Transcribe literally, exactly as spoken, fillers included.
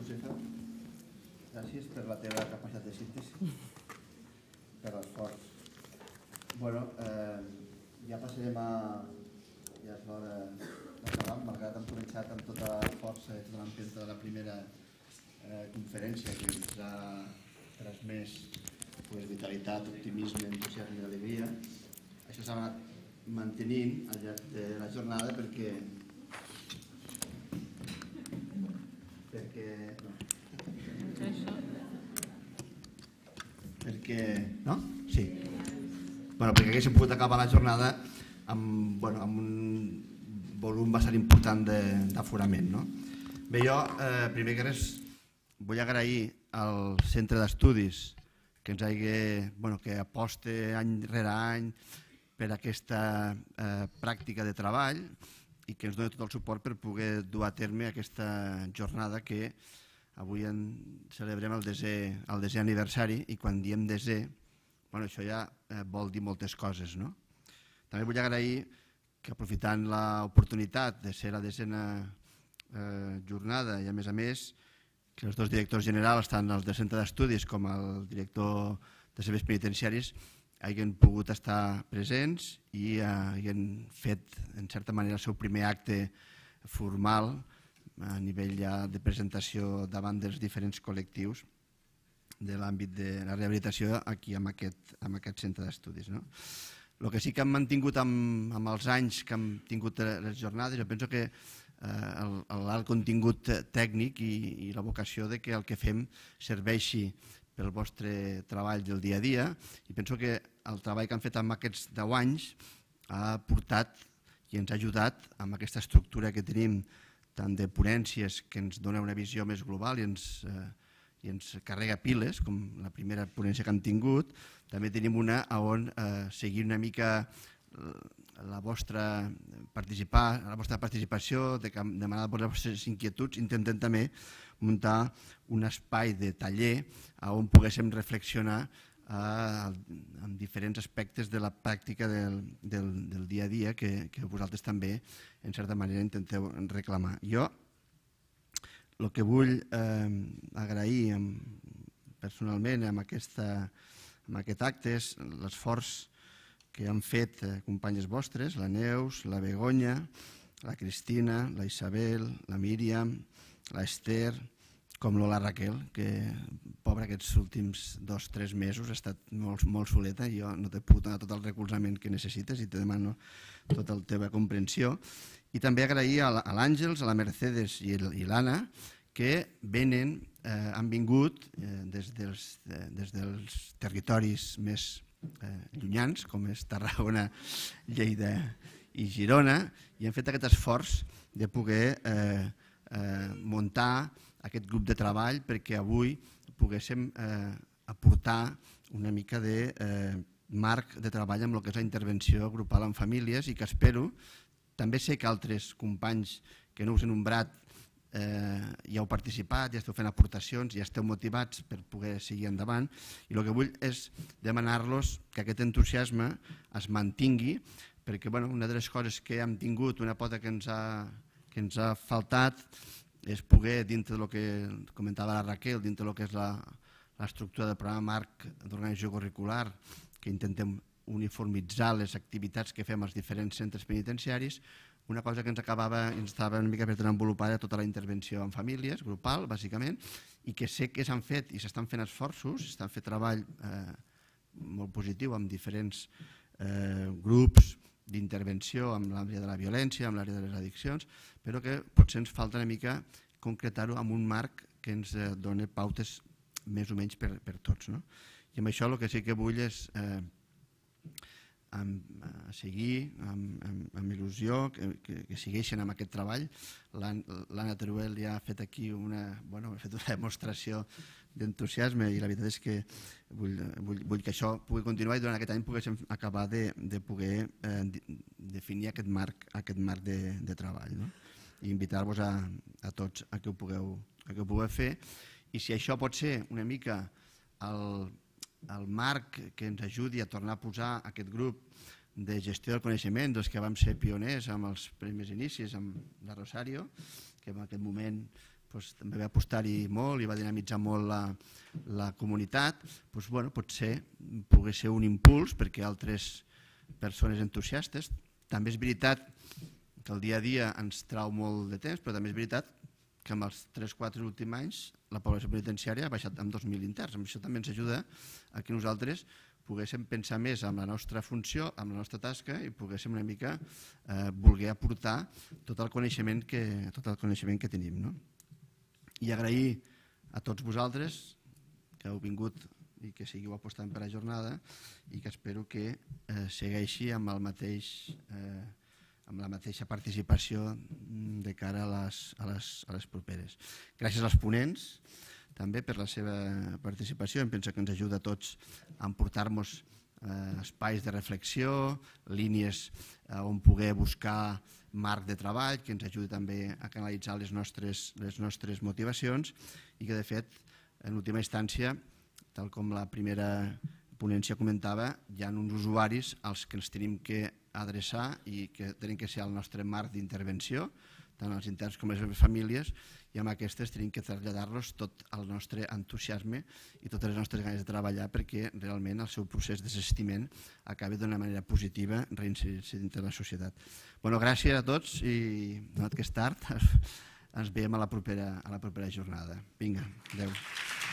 Josefa, gràcies per la teva capacitat de síntesi, per l'esforç. Bueno, ja passarem a... ja és l'hora d'acabar, malgrat hem començat amb tota la força i tota l'empenta de la primera conferència que ens ha transmès vitalitat, optimisme, entusiasme i alegria. Això s'ha anat mantenint al llarg de la jornada perquè perquè no perquè no? Sí. Bueno, perquè haguéssim pogut acabar la jornada amb, bueno, amb un volum bastant important d'aforament, no? Bé, jo, eh, primer que res, vull agrair al Centre d'Estudis que ens hagi, bueno, que aposta any rere any per aquesta eh, pràctica de treball i que ens doni tot el suport per poder dur a terme aquesta jornada que avui en celebrem el desè, el desè aniversari, i quan diem desè, bueno, això ja eh, vol dir moltes coses, no? També vull agrair que, aprofitant l'oportunitat de ser la desena eh, jornada i a més a més que els dos directors generals, tant els del Centre d'Estudis com el director de serveis penitenciaris, hagin pogut estar presents i hagin fet, en certa manera, el seu primer acte formal a nivell ja de presentació davant dels diferents col·lectius de l'àmbit de la rehabilitació aquí en aquest, en aquest centre d'estudis, no? El que sí que hem mantingut amb, amb els anys que hem tingut les jornades, jo penso que l'alt contingut tècnic i, i la vocació de que el que fem serveixi pel vostre treball del dia a dia, i penso que el treball que han fet en aquests deu anys ha portat i ens ha ajudat amb aquesta estructura que tenim tant de ponències que ens dona una visió més global i ens, eh, i ens carrega piles, com la primera ponència que hem tingut. També tenim una on eh, seguir una mica la vostra participar, la vostra participació, de demanar les vostres inquietuds, intentem també muntar un espai de taller on poguéssim reflexionar en diferents aspectes de la pràctica del, del, del dia a dia que, que vosaltres també, en certa manera, intenteu reclamar. Jo el que vull eh, agrair personalment amb, aquesta, amb aquest acte és l'esforç que han fet companyes vostres, la Neus, la Begoña, la Cristina, la Isabel, la Míriam, la Esther, com la Raquel, que pobra aquests últims dos o tres mesos ha estat molt, molt soleta i jo no t'he pogut donar tot el recolzament que necessites i te demano tota la teva comprensió. I també agrair a l'Àngels, a la Mercedes i l'Anna que venen, eh, han vingut eh, des, dels, eh, des dels territoris més Eh, llunyans, com és Tarragona, Lleida i Girona, i han fet aquest esforç de poder eh, eh, muntar aquest grup de treball perquè avui poguéssim eh, aportar una mica de eh, marc de treball amb el que és la intervenció grupal en famílies, i que espero, també sé que altres companys que no us he nombrat Eh, ja heu participat, ja esteu fent aportacions, ja esteu motivats per poder seguir endavant, i el que vull és demanar-los que aquest entusiasme es mantingui, perquè bueno, una de les coses que hem tingut, una pota que ens ha, que ens ha faltat, és poder, dintre del que comentava la Raquel, dintre del que és l'estructura del programa marc d'organització curricular, que intentem uniformitzar les activitats que fem als diferents centres penitenciaris, una cosa que ens acabava i ens estava una mica per desenvolupar era tota la intervenció en famílies, grupal, bàsicament, i que sé que s'han fet i s'estan fent esforços, s'estan fent treball eh, molt positiu amb diferents eh, grups d'intervenció amb l'àrea de la violència, amb l'àrea de les addiccions, però que potser ens falta una mica concretar-ho amb un marc que ens eh, doni pautes més o menys per, per tots, no? I amb això el que sí que vull és eh, Amb, a seguir amb, amb, amb il·lusió, que, que, que segueixen amb aquest treball. L'Anna Teruel ja ha fet aquí una, bueno, ha fet una demostració d'entusiasme i la veritat és que vull, vull, vull que això pugui continuar i durant aquest any poguéssim acabar de, de poder eh, definir aquest marc, aquest marc de, de treball, no? I invitar-vos a, a tots a que, ho pugueu, a que ho pugueu fer, i si això pot ser una mica el el marc que ens ajudi a tornar a posar aquest grup de gestió del coneixement dels que vam ser pioners amb els primers inicis amb la Rosario, que en aquest moment doncs, també va apostar-hi molt i va dinamitzar molt la, la comunitat, doncs, bueno, potser pogués ser un impuls perquè altres persones entusiastes. També és veritat que el dia a dia ens trau molt de temps, però també és veritat que en els tres o quatre últims anys la població penitenciària ha baixat en dos mil interns. Això també ens ajuda a que nosaltres poguéssim pensar més en la nostra funció, en la nostra tasca i poguéssim una mica eh, voler aportar tot el coneixement que, tot el coneixement que tenim. No? I agrair a tots vosaltres que heu vingut i que seguiu apostant per la jornada i que espero que eh, segueixi amb el mateix... Eh, amb la mateixa participació de cara a les, a les, a les properes. Gràcies als ponents també per la seva participació. Em penso que ens ajuda a tots a emportar-nos eh, espais de reflexió, línies eh, on poder buscar marc de treball, que ens ajudi també a canalitzar les nostres, les nostres motivacions i que, de fet, en última instància, tal com la primera ponència comentava, hi ha uns usuaris als que ens tenim que adreçar i que tenen que ser el nostre marc d'intervenció, tant els interns com les famílies, i amb aquestes tenim que traslladar-los tot el nostre entusiasme i totes les nostres ganes de treballar perquè realment el seu procés de desistiment acabi d'una manera positiva reinserir-se dintre la societat. Bueno, gràcies a tots i, donat que és tard, ens veiem a la propera, a la propera jornada. Vinga, adeu.